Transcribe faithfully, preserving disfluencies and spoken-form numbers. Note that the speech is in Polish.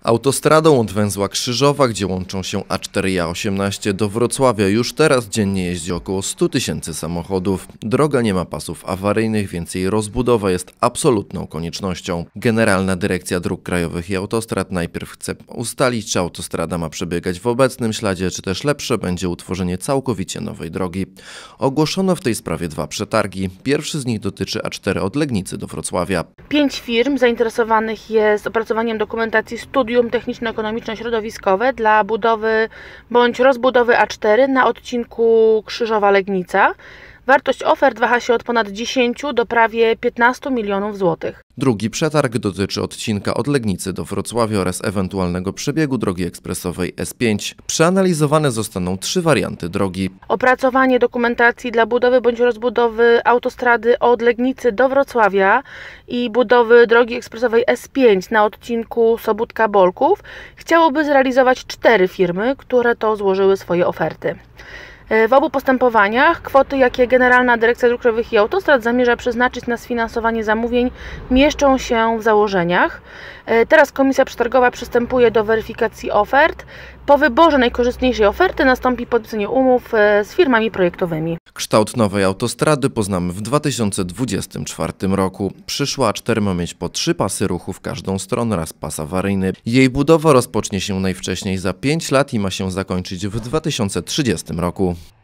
Autostradą od węzła Krzyżowa, gdzie łączą się A cztery i A osiemnaście, do Wrocławia już teraz dziennie jeździ około stu tysięcy samochodów. Droga nie ma pasów awaryjnych, więc jej rozbudowa jest absolutną koniecznością. Generalna Dyrekcja Dróg Krajowych i Autostrad najpierw chce ustalić, czy autostrada ma przebiegać w obecnym śladzie, czy też lepsze będzie utworzenie całkowicie nowej drogi. Ogłoszono w tej sprawie dwa przetargi. Pierwszy z nich dotyczy A cztery od Legnicy do Wrocławia. Pięć firm zainteresowanych jest opracowaniem dokumentacji studium techniczno-ekonomiczno-środowiskowe dla budowy bądź rozbudowy A cztery na odcinku Krzyżowa-Legnica. Wartość ofert waha się od ponad dziesięciu do prawie piętnastu milionów złotych. Drugi przetarg dotyczy odcinka od Legnicy do Wrocławia oraz ewentualnego przebiegu drogi ekspresowej S pięć. Przeanalizowane zostaną trzy warianty drogi. Opracowanie dokumentacji dla budowy bądź rozbudowy autostrady od Legnicy do Wrocławia i budowy drogi ekspresowej S pięć na odcinku Sobótka-Bolków chciałoby zrealizować cztery firmy, które to złożyły swoje oferty. W obu postępowaniach kwoty, jakie Generalna Dyrekcja Dróg Krajowych i Autostrad zamierza przeznaczyć na sfinansowanie zamówień, mieszczą się w założeniach. Teraz Komisja Przetargowa przystępuje do weryfikacji ofert. Po wyborze najkorzystniejszej oferty nastąpi podpisanie umów z firmami projektowymi. Kształt nowej autostrady poznamy w dwa tysiące dwudziestym czwartym roku. Przyszła A cztery ma mieć po trzy pasy ruchu w każdą stronę oraz pas awaryjny. Jej budowa rozpocznie się najwcześniej za pięć lat i ma się zakończyć w dwa tysiące trzydziestym roku.